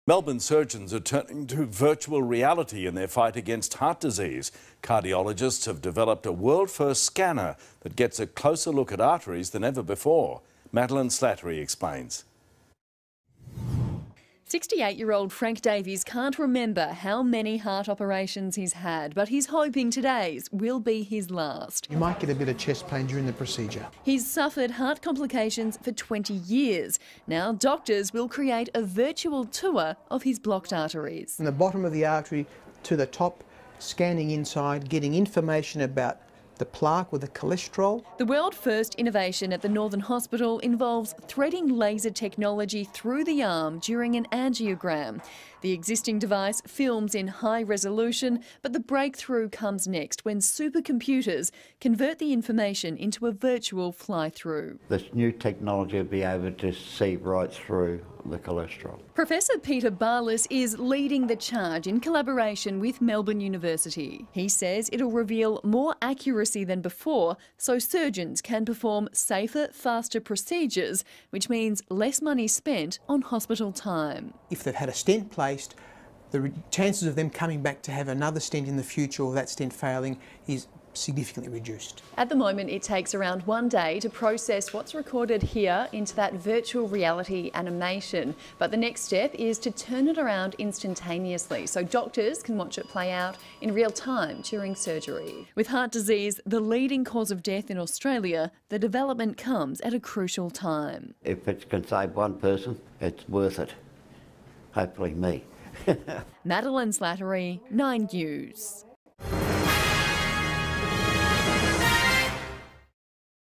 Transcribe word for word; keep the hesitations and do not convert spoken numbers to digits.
Melbourne surgeons are turning to virtual reality in their fight against heart disease. Cardiologists have developed a world-first scanner that gets a closer look at arteries than ever before. Madeline Slattery explains. sixty-eight-year-old Frank Davies can't remember how many heart operations he's had, but he's hoping today's will be his last. You might get a bit of chest pain during the procedure. He's suffered heart complications for twenty years. Now doctors will create a virtual tour of his blocked arteries. From the bottom of the artery to the top, scanning inside, getting information about the plaque or the cholesterol. The world-first innovation at the Northern Hospital involves threading laser technology through the arm during an angiogram. The existing device films in high resolution, but the breakthrough comes next when supercomputers convert the information into a virtual fly-through. This new technology will be able to see right through the cholesterol. Professor Peter Barlas is leading the charge in collaboration with Melbourne University. He says it'll reveal more accuracy than before, so surgeons can perform safer, faster procedures, which means less money spent on hospital time. If they've had a stent placed, the chances of them coming back to have another stent in the future or that stent failing is significantly reduced. At the moment, it takes around one day to process what's recorded here into that virtual reality animation. But the next step is to turn it around instantaneously so doctors can watch it play out in real time during surgery. With heart disease, the leading cause of death in Australia, the development comes at a crucial time. If it can save one person, it's worth it. Hopefully me. Madeline Slattery, Nine News.